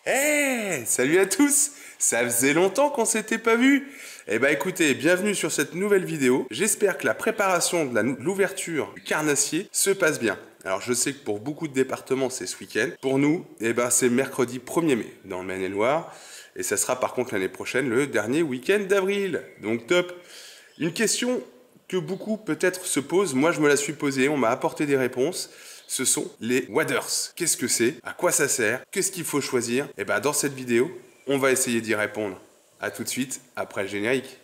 Hey, salut à tous! Ça faisait longtemps qu'on s'était pas vu. Eh ben écoutez, bienvenue sur cette nouvelle vidéo. J'espère que la préparation de l'ouverture du carnassier se passe bien. Alors je sais que pour beaucoup de départements c'est ce week-end. Pour nous, eh ben c'est mercredi 1er mai dans le Maine-et-Loire. Et ça sera par contre l'année prochaine le dernier week-end d'avril. Donc top. Une question que beaucoup peut-être se posent, moi je me la suis posée, on m'a apporté des réponses. Ce sont les waders. Qu'est-ce que c'est? À quoi ça sert? Qu'est-ce qu'il faut choisir? Et bien dans cette vidéo, on va essayer d'y répondre. A tout de suite, après le générique.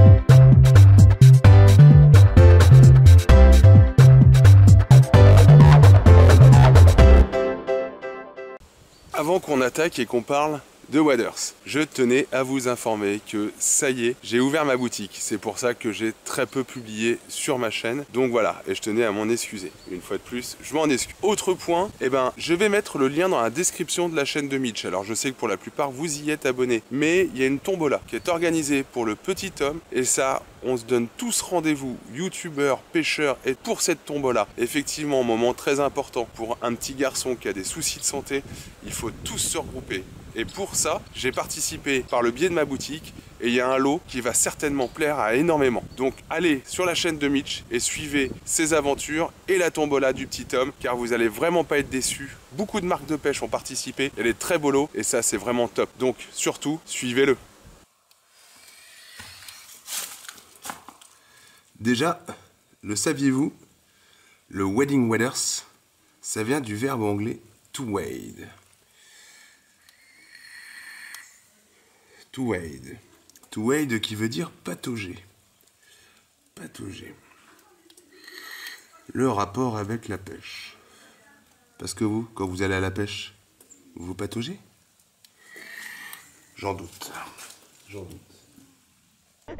Avant qu'on attaque et qu'on parle de waders, je tenais à vous informer que ça y est, j'ai ouvert ma boutique. C'est pour ça que j'ai très peu publié sur ma chaîne. Donc voilà, et je tenais à m'en excuser. Une fois de plus, je m'en excuse. Autre point, je vais mettre le lien dans la description de la chaîne de Mitch. Alors je sais que pour la plupart, vous y êtes abonnés. Mais il y a une tombola qui est organisée pour le petit homme. Et ça, on se donne tous rendez-vous, youtubeurs, pêcheurs, et pour cette tombola, effectivement, un moment très important pour un petit garçon qui a des soucis de santé, il faut tous se regrouper. Et pour ça, j'ai participé par le biais de ma boutique et il y a un lot qui va certainement plaire à énormément. Donc allez sur la chaîne de Mitch et suivez ses aventures et la tombola du petit homme car vous allez vraiment pas être déçus. Beaucoup de marques de pêche ont participé, il y a des très beaux lots et ça c'est vraiment top. Donc surtout, suivez-le. Déjà, le saviez-vous, le wading waders, ça vient du verbe anglais to wade. To wade. To wade qui veut dire patauger. Patauger. Le rapport avec la pêche. Parce que vous, quand vous allez à la pêche, vous pataugez? J'en doute. J'en doute.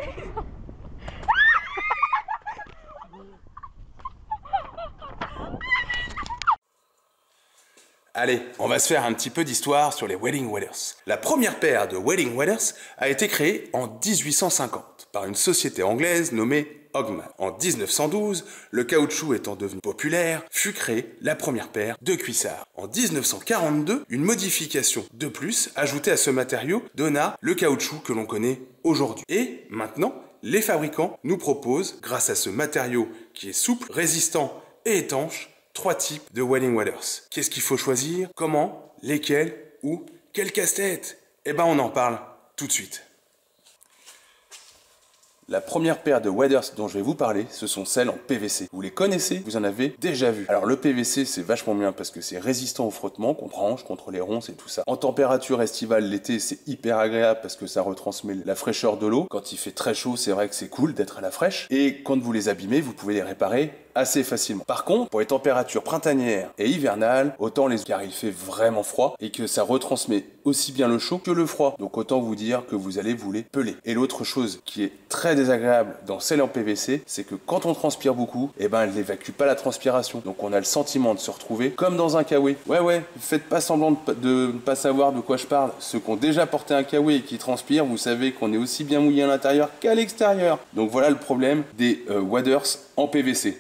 Allez, on va se faire un petit peu d'histoire sur les wading waders. La première paire de wading waders a été créée en 1850 par une société anglaise nommée Hogman. En 1912, le caoutchouc étant devenu populaire, fut créée la première paire de cuissards. En 1942, une modification de plus ajoutée à ce matériau donna le caoutchouc que l'on connaît aujourd'hui. Et maintenant, les fabricants nous proposent, grâce à ce matériau qui est souple, résistant et étanche, 3 types de wading waders. Qu'est-ce qu'il faut choisir? Comment? Lesquels? Où? Quel casse-tête? Eh ben on en parle tout de suite. La première paire de waders dont je vais vous parler, ce sont celles en PVC. Vous les connaissez, vous en avez déjà vu. Alors le PVC, c'est vachement bien parce que c'est résistant au frottement, contre hanches, contre les ronces et tout ça. En température estivale, l'été, c'est hyper agréable parce que ça retransmet la fraîcheur de l'eau. Quand il fait très chaud, c'est vrai que c'est cool d'être à la fraîche. Et quand vous les abîmez, vous pouvez les réparer assez facilement. Par contre, pour les températures printanières et hivernales, autant car il fait vraiment froid et que ça retransmet aussi bien le chaud que le froid. Donc autant vous dire que vous allez vous les peler. Et l'autre chose qui est très désagréable dans celles en PVC, c'est que quand on transpire beaucoup, elle n'évacue pas la transpiration. Donc on a le sentiment de se retrouver comme dans un kawaii. Ouais, faites pas semblant de ne pas savoir de quoi je parle. Ceux qui ont déjà porté un kawaii et qui transpirent, vous savez qu'on est aussi bien mouillé à l'intérieur qu'à l'extérieur. Donc voilà le problème des waders en PVC.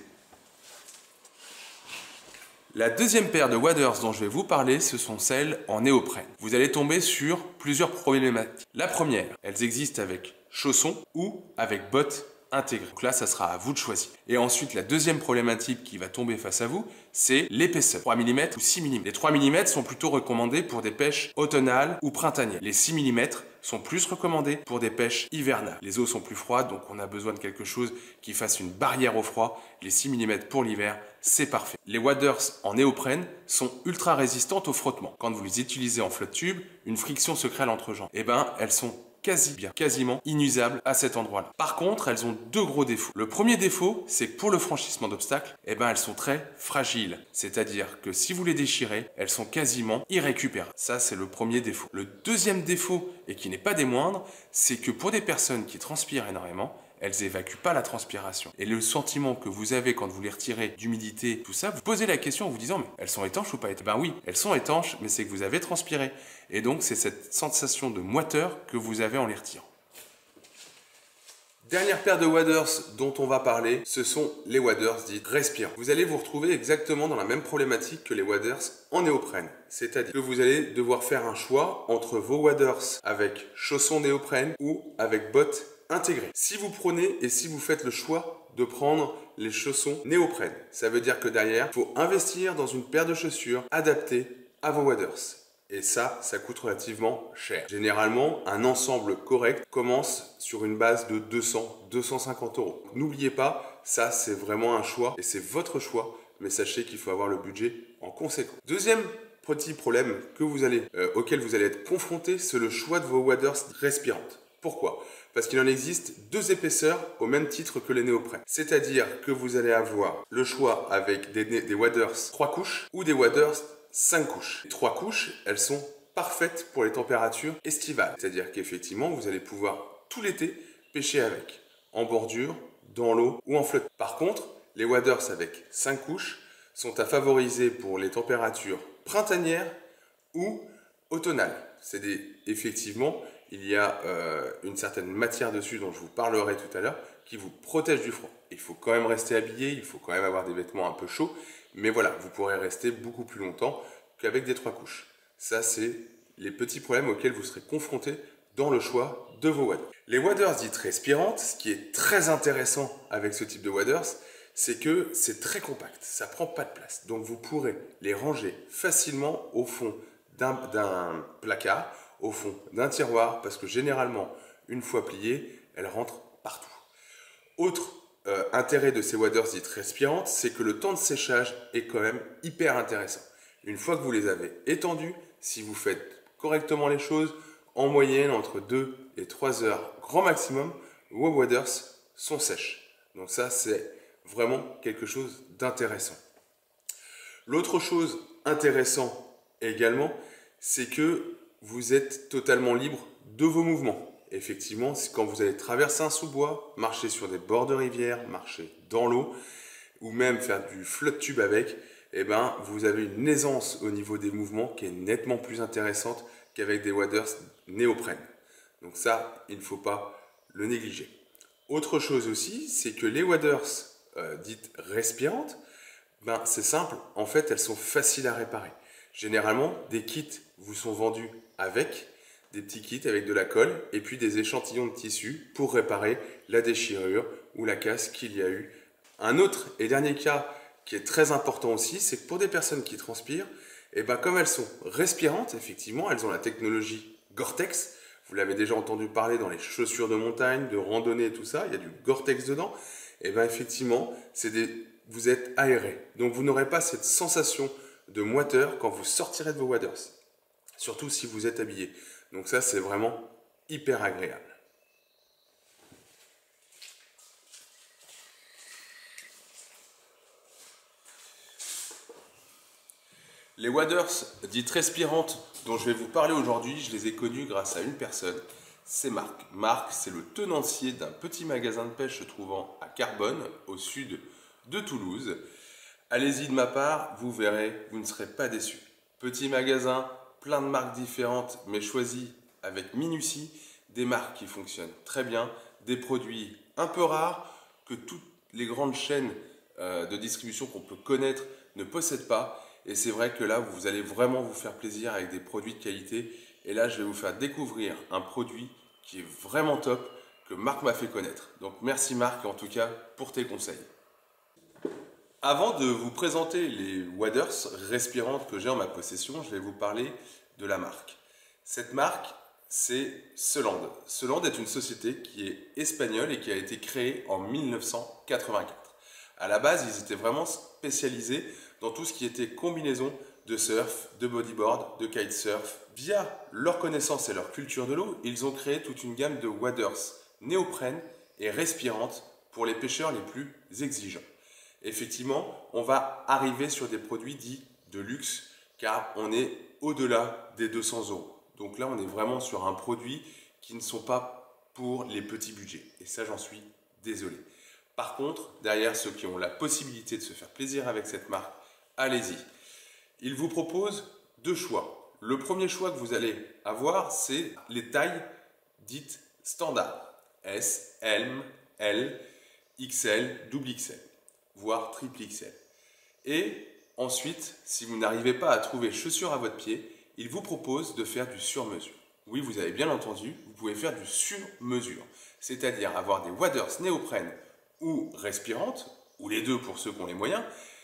La deuxième paire de waders dont je vais vous parler, ce sont celles en néoprène. Vous allez tomber sur plusieurs problématiques. La première, elles existent avec chaussons ou avec bottes intégrées. Donc là, ça sera à vous de choisir. Et ensuite, la deuxième problématique qui va tomber face à vous, c'est l'épaisseur. 3 mm ou 6 mm. Les 3 mm sont plutôt recommandés pour des pêches automnales ou printanières. Les 6 mm sont plus recommandés pour des pêches hivernales. Les eaux sont plus froides, donc on a besoin de quelque chose qui fasse une barrière au froid. Les 6 mm pour l'hiver, c'est parfait. Les waders en néoprène sont ultra résistantes au frottement. Quand vous les utilisez en flotte tube, une friction se crée à l'entrejambe. Et elles sont quasiment inusables à cet endroit-là. Par contre, elles ont deux gros défauts. Le premier défaut, c'est que pour le franchissement d'obstacles, elles sont très fragiles. C'est-à-dire que si vous les déchirez, elles sont quasiment irrécupérables. Ça, c'est le premier défaut. Le deuxième défaut, et qui n'est pas des moindres, c'est que pour des personnes qui transpirent énormément, elles évacuent pas la transpiration. Et le sentiment que vous avez quand vous les retirez d'humidité, tout ça, vous posez la question en vous disant, mais elles sont étanches ou pas étanches? Ben oui, elles sont étanches, mais c'est que vous avez transpiré. Et donc, c'est cette sensation de moiteur que vous avez en les retirant. Dernière paire de waders dont on va parler, ce sont les waders dits respirants. Vous allez vous retrouver exactement dans la même problématique que les waders en néoprène. C'est-à-dire que vous allez devoir faire un choix entre vos waders avec chaussons néoprène ou avec bottes intégrées. Si vous prenez et si vous faites le choix de prendre les chaussons néoprène, ça veut dire que derrière, il faut investir dans une paire de chaussures adaptée à vos waders. Et ça coûte relativement cher. Généralement, un ensemble correct commence sur une base de 200-250 euros. N'oubliez pas, ça c'est vraiment un choix et c'est votre choix, mais sachez qu'il faut avoir le budget en conséquence. Deuxième petit problème auquel vous allez être confronté, c'est le choix de vos waders respirantes. Pourquoi ? Parce qu'il en existe deux épaisseurs au même titre que les néoprènes. C'est-à-dire que vous allez avoir le choix avec des waders 3 couches ou des waders 5 couches. Les 3 couches, elles sont parfaites pour les températures estivales. C'est-à-dire qu'effectivement, vous allez pouvoir tout l'été pêcher avec, en bordure, dans l'eau ou en flotte. Par contre, les waders avec 5 couches sont à favoriser pour les températures printanières ou automnales. Effectivement, il y a une certaine matière dessus dont je vous parlerai tout à l'heure qui vous protège du froid. Il faut quand même rester habillé, il faut quand même avoir des vêtements un peu chauds, mais voilà, vous pourrez rester beaucoup plus longtemps qu'avec des 3 couches. Ça, c'est les petits problèmes auxquels vous serez confrontés dans le choix de vos waders. Les waders dites respirantes, ce qui est très intéressant avec ce type de waders, c'est que c'est très compact, ça ne prend pas de place. Donc vous pourrez les ranger facilement au fond d'un placard, au fond d'un tiroir, parce que généralement, une fois pliées, elles rentrent partout. Autre intérêt de ces waders dites respirantes, c'est que le temps de séchage est quand même hyper intéressant. Une fois que vous les avez étendus, si vous faites correctement les choses, en moyenne entre 2 et 3 heures grand maximum, vos waders sont sèches. Donc ça, c'est vraiment quelque chose d'intéressant. L'autre chose intéressante également, c'est que vous êtes totalement libre de vos mouvements. Effectivement, quand vous allez traverser un sous-bois, marcher sur des bords de rivière, marcher dans l'eau, ou même faire du flotte tube avec, eh ben, vous avez une aisance au niveau des mouvements qui est nettement plus intéressante qu'avec des waders néoprène. Donc ça, il ne faut pas le négliger. Autre chose aussi, c'est que les waders dites respirantes, ben, c'est simple, en fait, elles sont faciles à réparer. Généralement, des kits vous sont vendus avec des petits kits avec de la colle et puis des échantillons de tissu pour réparer la déchirure ou la casse qu'il y a eu. Un autre et dernier cas qui est très important aussi, c'est que pour des personnes qui transpirent, et ben comme elles sont respirantes, effectivement, elles ont la technologie Gore-Tex. Vous l'avez déjà entendu parler dans les chaussures de montagne, de randonnée et tout ça, il y a du Gore-Tex dedans. Et bien effectivement, vous êtes aéré. Donc vous n'aurez pas cette sensation de moiteur quand vous sortirez de vos waders. Surtout si vous êtes habillé. Donc ça, c'est vraiment hyper agréable. Les waders dites respirantes dont je vais vous parler aujourd'hui, je les ai connus grâce à une personne, c'est Marc. Marc, c'est le tenancier d'un petit magasin de pêche se trouvant à Carbonne, au sud de Toulouse. Allez-y de ma part, vous verrez, vous ne serez pas déçus. Petit magasin, plein de marques différentes, mais choisies avec minutie, des marques qui fonctionnent très bien, des produits un peu rares que toutes les grandes chaînes de distribution qu'on peut connaître ne possèdent pas. Et c'est vrai que là, vous allez vraiment vous faire plaisir avec des produits de qualité. Et là, je vais vous faire découvrir un produit qui est vraiment top, que Marc m'a fait connaître. Donc merci Marc, en tout cas, pour tes conseils. Avant de vous présenter les waders respirantes que j'ai en ma possession, je vais vous parler de la marque. Cette marque, c'est Seland. Seland est une société qui est espagnole et qui a été créée en 1984. À la base, ils étaient vraiment spécialisés dans tout ce qui était combinaison de surf, de bodyboard, de kitesurf. Via leur connaissance et leur culture de l'eau, ils ont créé toute une gamme de waders néoprène et respirantes pour les pêcheurs les plus exigeants. Effectivement, on va arriver sur des produits dits de luxe car on est au-delà des 200 euros. Donc là, on est vraiment sur un produit qui ne sont pas pour les petits budgets. Et ça, j'en suis désolé. Par contre, derrière ceux qui ont la possibilité de se faire plaisir avec cette marque, allez-y. Ils vous proposent deux choix. Le premier choix que vous allez avoir, c'est les tailles dites standards. S, M, L, XL, double XL, voire triple XL. Et ensuite, si vous n'arrivez pas à trouver chaussures à votre pied, il vous propose de faire du sur-mesure. Oui, vous avez bien entendu, vous pouvez faire du sur-mesure, c'est-à-dire avoir des waders néoprène ou respirantes, ou les deux pour ceux qui ont les moyens,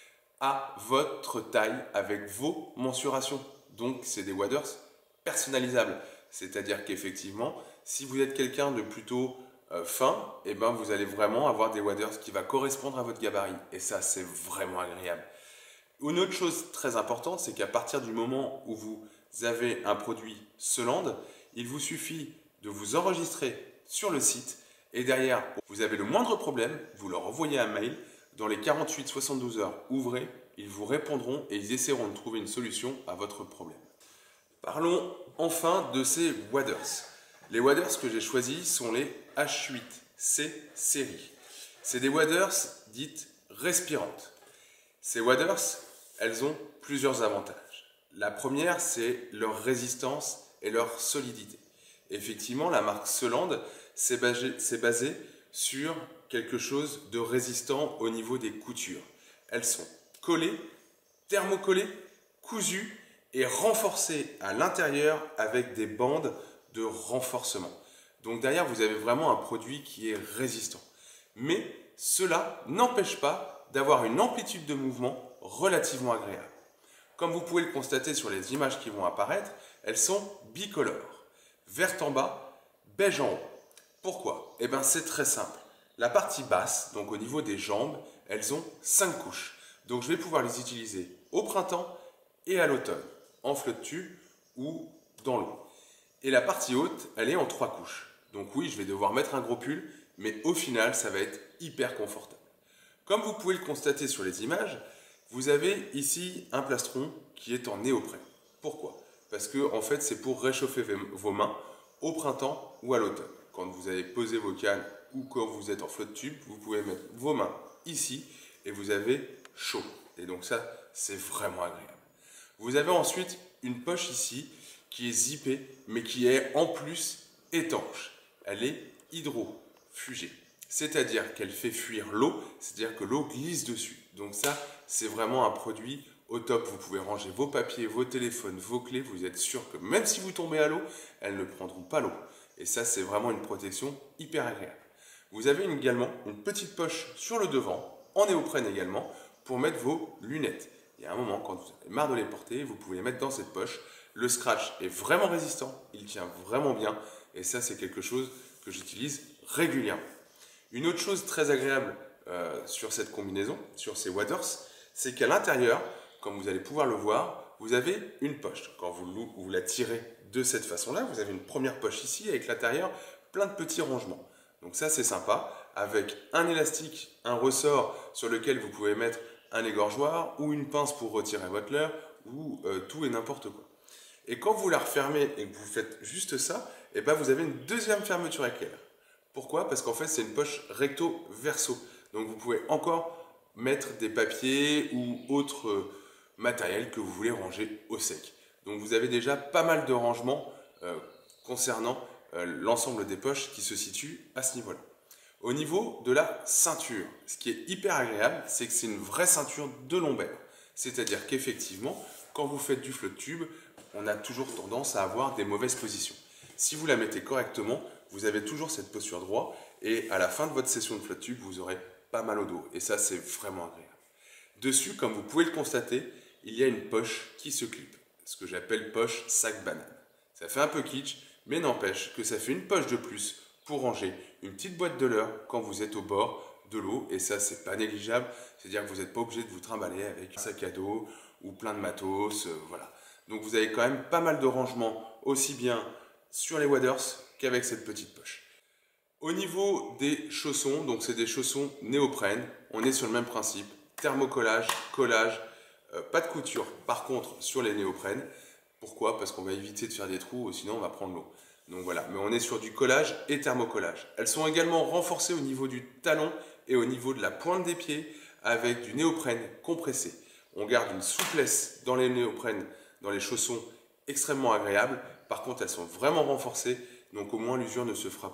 à votre taille avec vos mensurations. Donc, c'est des waders personnalisables, c'est-à-dire qu'effectivement, si vous êtes quelqu'un de plutôt fin, eh ben, vous allez vraiment avoir des waders qui va correspondre à votre gabarit. Et ça, c'est vraiment agréable. Une autre chose très importante, c'est qu'à partir du moment où vous avez un produit Seland, il vous suffit de vous enregistrer sur le site et derrière, vous avez le moindre problème, vous leur envoyez un mail, dans les 48-72 heures ouvrées, ils vous répondront et ils essaieront de trouver une solution à votre problème. Parlons enfin de ces waders. Les waders que j'ai choisis sont les H8C série. C'est des waders dites respirantes. Ces waders, elles ont plusieurs avantages. La première, c'est leur résistance et leur solidité. Effectivement, la marque Seland s'est basée sur quelque chose de résistant au niveau des coutures. Elles sont collées, thermocollées, cousues et renforcées à l'intérieur avec des bandes de renforcement. Donc derrière, vous avez vraiment un produit qui est résistant. Mais cela n'empêche pas d'avoir une amplitude de mouvement relativement agréable. Comme vous pouvez le constater sur les images qui vont apparaître, elles sont bicolores. Vert en bas, beige en haut. Pourquoi? Eh bien c'est très simple. La partie basse, donc au niveau des jambes, elles ont 5 couches. Donc je vais pouvoir les utiliser au printemps et à l'automne, en flotte tube ou dans l'eau. Et la partie haute, elle est en 3 couches. Donc oui, je vais devoir mettre un gros pull, mais au final, ça va être hyper confortable. Comme vous pouvez le constater sur les images, vous avez ici un plastron qui est en néoprène. Pourquoi? Parce que en fait, c'est pour réchauffer vos mains au printemps ou à l'automne. Quand vous avez posé vos cannes ou quand vous êtes en flotte tube, vous pouvez mettre vos mains ici et vous avez chaud. Et donc ça, c'est vraiment agréable. Vous avez ensuite une poche ici qui est zippée, mais qui est en plus étanche. Elle est hydrofugée, c'est-à-dire qu'elle fait fuir l'eau, c'est-à-dire que l'eau glisse dessus. Donc ça, c'est vraiment un produit au top. Vous pouvez ranger vos papiers, vos téléphones, vos clés. Vous êtes sûr que même si vous tombez à l'eau, elles ne prendront pas l'eau. Et ça, c'est vraiment une protection hyper agréable. Vous avez également une petite poche sur le devant, en néoprène également, pour mettre vos lunettes. Il y a un moment, quand vous avez marre de les porter, vous pouvez les mettre dans cette poche. Le scratch est vraiment résistant, il tient vraiment bien. Et ça, c'est quelque chose que j'utilise régulièrement. Une autre chose très agréable sur cette combinaison, sur ces waders, c'est qu'à l'intérieur, comme vous allez pouvoir le voir, vous avez une poche. Quand vous la tirez de cette façon-là, vous avez une première poche ici avec l'intérieur plein de petits rangements. Donc ça, c'est sympa, avec un élastique, un ressort sur lequel vous pouvez mettre un égorgeoir ou une pince pour retirer votre leurre ou tout et n'importe quoi. Et quand vous la refermez et que vous faites juste ça, et ben vous avez une deuxième fermeture éclair. Pourquoi? Parce qu'en fait, c'est une poche recto-verso. Donc vous pouvez encore mettre des papiers ou autres matériel que vous voulez ranger au sec. Donc vous avez déjà pas mal de rangements concernant l'ensemble des poches qui se situent à ce niveau-là. Au niveau de la ceinture, ce qui est hyper agréable, c'est que c'est une vraie ceinture de lombaire. C'est-à-dire qu'effectivement, quand vous faites du flotte tube, on a toujours tendance à avoir des mauvaises positions. Si vous la mettez correctement, vous avez toujours cette posture droite et à la fin de votre session de flotte tube, vous aurez pas mal au dos. Et ça, c'est vraiment agréable. Dessus, comme vous pouvez le constater, il y a une poche qui se clip, ce que j'appelle poche sac banane. Ça fait un peu kitsch, mais n'empêche que ça fait une poche de plus pour ranger une petite boîte de leurre quand vous êtes au bord de l'eau. Et ça, c'est pas négligeable. C'est-à-dire que vous n'êtes pas obligé de vous trimballer avec un sac à dos ou plein de matos. Voilà. Donc vous avez quand même pas mal de rangements, aussi bien sur les waders qu'avec cette petite poche. Au niveau des chaussons, donc c'est des chaussons néoprène, on est sur le même principe. Thermocollage, collage, pas de couture. Par contre, sur les néoprènes, pourquoi? Parce qu'on va éviter de faire des trous, sinon on va prendre l'eau. Donc voilà, mais on est sur du collage et thermocollage. Elles sont également renforcées au niveau du talon et au niveau de la pointe des pieds avec du néoprène compressé. On garde une souplesse dans les néoprènes, dans les chaussons extrêmement agréable. Par contre, elles sont vraiment renforcées, donc au moins l'usure ne se fera pas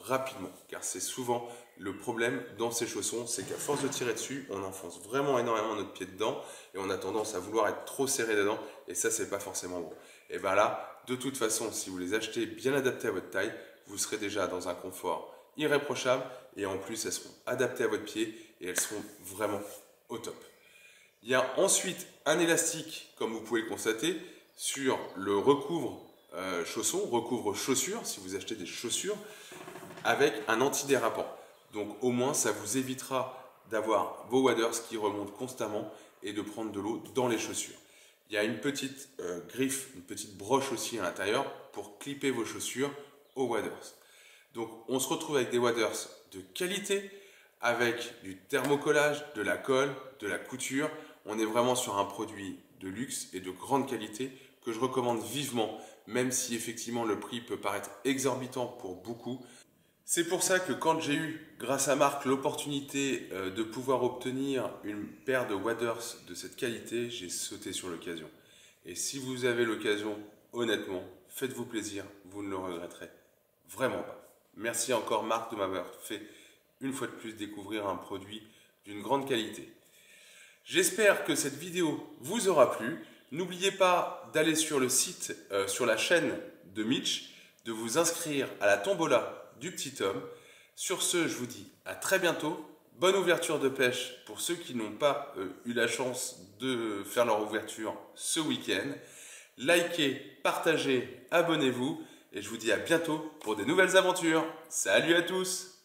rapidement, car c'est souvent le problème dans ces chaussons, c'est qu'à force de tirer dessus, on enfonce vraiment énormément notre pied dedans et on a tendance à vouloir être trop serré dedans et ça, c'est pas forcément bon. Et bien là, de toute façon, si vous les achetez bien adaptés à votre taille, vous serez déjà dans un confort irréprochable et en plus, elles seront adaptées à votre pied et elles seront vraiment au top. Il y a ensuite un élastique, comme vous pouvez le constater, sur le recouvre recouvre chaussures, si vous achetez des chaussures, avec un antidérapant. Donc au moins, ça vous évitera d'avoir vos waders qui remontent constamment et de prendre de l'eau dans les chaussures. Il y a une petite griffe, une petite broche aussi à l'intérieur pour clipper vos chaussures aux waders. Donc on se retrouve avec des waders de qualité, avec du thermocollage, de la colle, de la couture. On est vraiment sur un produit de luxe et de grande qualité que je recommande vivement, même si effectivement le prix peut paraître exorbitant pour beaucoup. C'est pour ça que quand j'ai eu, grâce à Marc, l'opportunité de pouvoir obtenir une paire de waders de cette qualité, j'ai sauté sur l'occasion. Et si vous avez l'occasion, honnêtement, faites-vous plaisir, vous ne le regretterez vraiment pas. Merci encore Marc de m'avoir fait une fois de plus découvrir un produit d'une grande qualité. J'espère que cette vidéo vous aura plu. N'oubliez pas d'aller sur le site, sur la chaîne de Mitch, de vous inscrire à la tombola du petit homme. Sur ce, je vous dis à très bientôt. Bonne ouverture de pêche pour ceux qui n'ont pas eu la chance de faire leur ouverture ce week-end. Likez, partagez, abonnez-vous et je vous dis à bientôt pour de nouvelles aventures. Salut à tous!